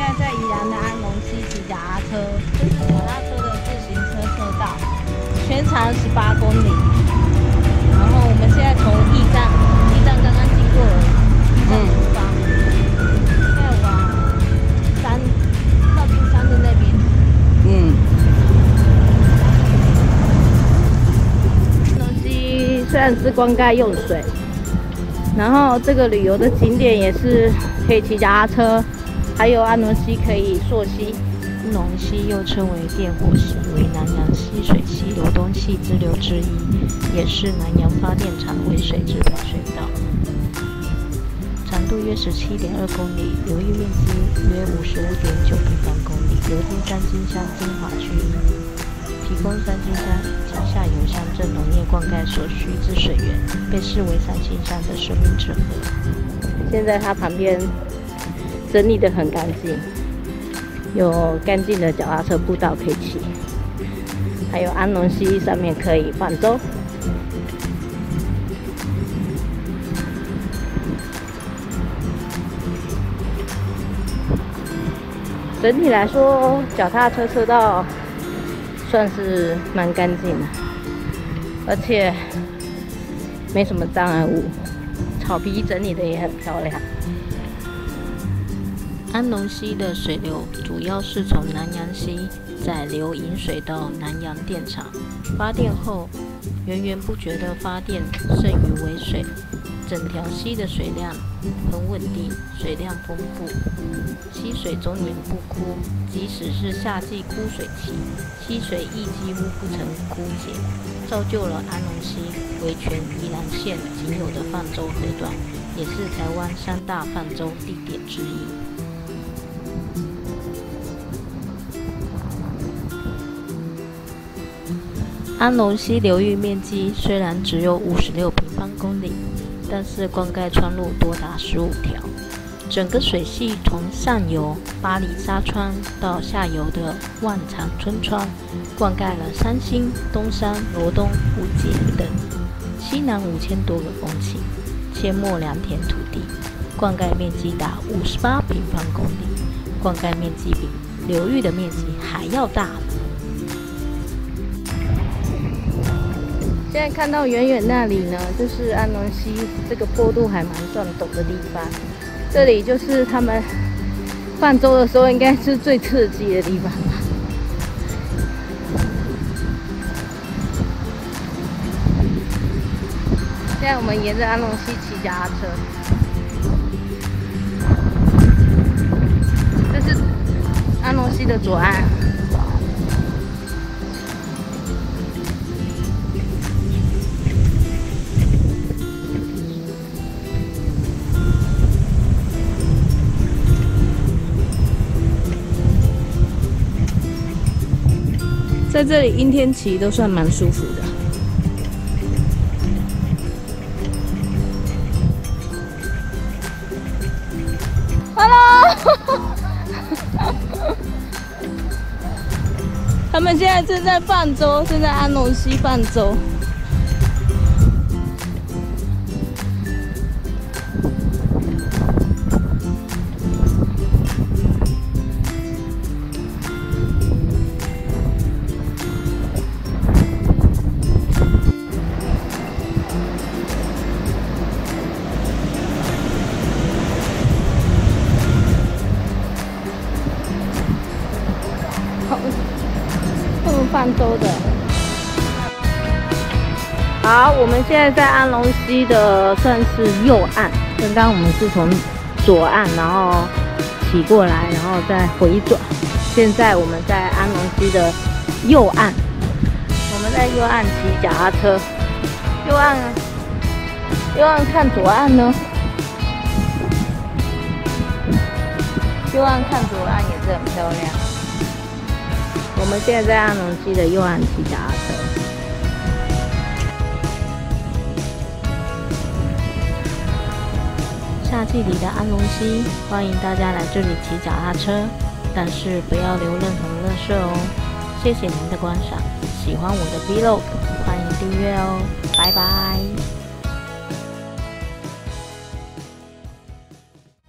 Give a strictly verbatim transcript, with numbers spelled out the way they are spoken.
在在宜兰的安龙溪骑脚踏车，这是脚踏车的自行车车道，全长十八公里。然后我们现在从驿站，驿站刚刚经过了，驿站出发，现在往山靠近山的那边。嗯。安龙溪虽然是灌溉用水，然后这个旅游的景点也是可以骑脚踏车。 还有安龙溪可以溯溪，安龙溪又称为电火溪，为南洋溪水溪流东系支流之一，也是南洋发电厂为水指标水道。长度约十七点二公里，流域面积约五十五点九平方公里，流经三金乡精华区，提供三金乡以及下游乡镇农业灌溉所需之水源，被视为三金乡的生命之河。现在它旁边 整理得很干净，有干净的脚踏车步道可以骑，还有安龙溪上面可以泛舟。整体来说，脚踏车车道算是蛮干净的，而且没什么障碍物，草皮整理得也很漂亮。 安龙溪的水流主要是从南洋溪再流引水到南洋电厂，发电后源源不绝的发电剩余为水，整条溪的水量很稳定，水量丰富，溪水终年不枯，即使是夏季枯水期，溪水亦几乎不曾枯竭，造就了安龙溪为全宜兰县仅有的泛舟河段，也是台湾三大泛舟地点之一。 安龙溪流域面积虽然只有五十六平方公里，但是灌溉川路多达十五条。整个水系从上游八里沙川到下游的万长春川，灌溉了三星、东山、罗东、五节等西南五千多个公顷，阡陌良田土地，灌溉面积达五十八平方公里，灌溉面积比流域的面积还要大。 现在看到远远那里呢，就是安龙溪这个坡度还蛮算陡的地方。这里就是他们泛舟的时候，应该是最刺激的地方吧。现在我们沿着安龙溪骑脚踏车，这是安龙溪的左岸。 在这里阴天骑都算蛮舒服的。Hello， 他们现在正在泛舟，正在安龙溪泛舟。 他们泛舟的。好，我们现在在安龙溪的算是右岸，刚刚我们是从左岸，然后骑过来，然后再回转。现在我们在安龙溪的右岸，我们在右岸骑脚踏车，右岸右岸看左岸呢，右岸看左岸也是很漂亮。 我们现在在安龙溪的右岸骑脚踏车。夏季里的安龙溪，欢迎大家来这里骑脚踏车，但是不要留任何垃圾哦。谢谢您的观赏，喜欢我的 vlog， 欢迎订阅哦，拜拜。